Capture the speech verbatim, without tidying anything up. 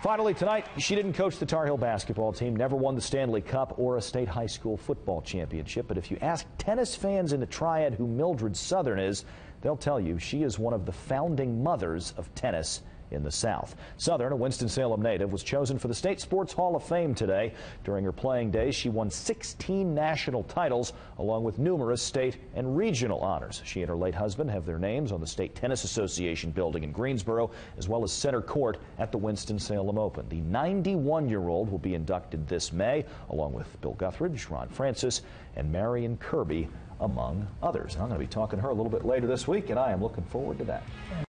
Finally tonight, she didn't coach the Tar Heel basketball team, never won the Stanley Cup or a state high school football championship. But if you ask tennis fans in the Triad who Mildred Southern is, they'll tell you she is one of the founding mothers of tennis in the South. Southern, a Winston-Salem native, was chosen for the State Sports Hall of Fame today. During her playing days, she won sixteen national titles, along with numerous state and regional honors. She and her late husband have their names on the State Tennis Association building in Greensboro, as well as center court at the Winston-Salem Open. The ninety-one-year-old will be inducted this May, along with Bill Guthridge, Ron Francis, and Marion Kirby, among others. I'm going to be talking to her a little bit later this week, and I am looking forward to that.